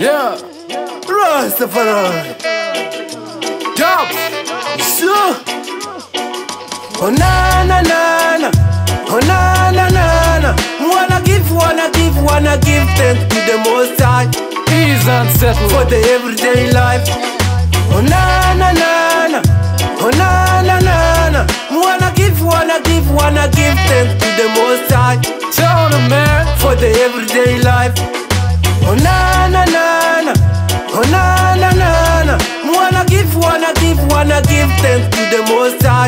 Yeah, Rastafari. Dub. So, oh na na na na, oh na na na na. Wanna give thanks to the Most High. Ease and settle For the everyday life. Oh na na na na, oh na na na na. Wanna give thanks to the Most High. Tell the man. For the everyday life. Oh na na na na, oh na na na na. Wanna give thanks to the Most High.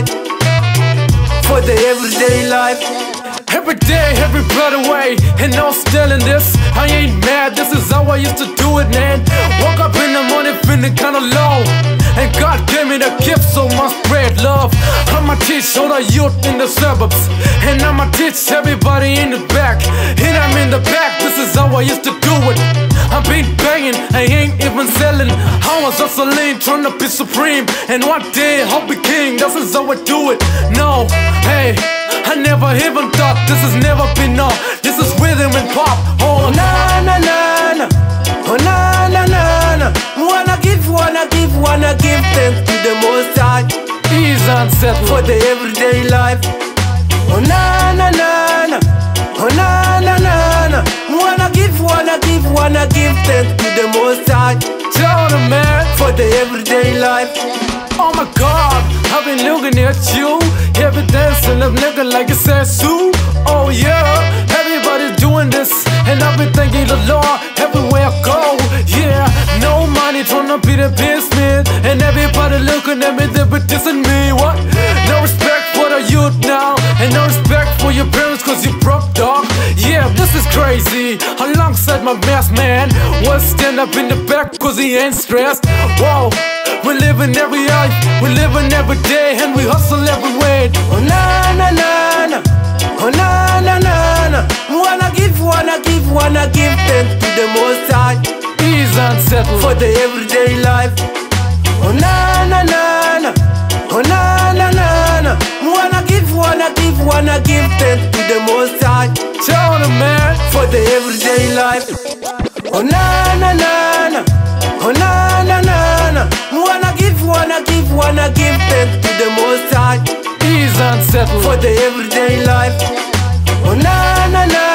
For the everyday life. Every day, every brother way, and I'm still in this. I ain't mad, this is how I used to do it, man. Woke up in the morning feeling kinda low, and God gave me the gift, so I spread love. I'ma teach all the youth in the suburbs, and I'ma teach everybody in the back. And I'm in the back, this is how I used to do it. I've been banging, I ain't even selling. I was hustling, trying to be supreme, and one day I'll be king, this is how I do it. No, hey, I never even thought this has never been on. This is rhythm and pop. Oh na na na na, oh na na na na. Wanna give thanks to the Most High. Ease and settle For the everyday life. Oh na na na na, oh na na na na. Wanna give thanks to the Most High. Tell the man. For the everyday life. Oh my God, I've been looking at you. Every dancing up nigga like it says Sue. Oh yeah, everybody's doing this, and I've been thanking the Lord everywhere I go. Yeah, no money trying to be the businessman, and everybody looking at me, they be dissing me. What? No respect for the youth now, and no respect for your parents cause you broke, dog. Yeah, this is crazy. Alongside my best man, was stand up in the back cause he ain't stressed. Whoa, we're living every life, we're living every day, and we hustle every way. Oh na na na na, oh na na na na. Wanna give thanks to the Most High. Ease and settle For the everyday life. Oh na na na na, oh na na na na. Wanna give thanks to the Most High. Tell the man. For the everyday life. Oh na na na na, oh na na na na. Wanna give thanks to the Most High. Ease and settle For the everyday life. Oh na na na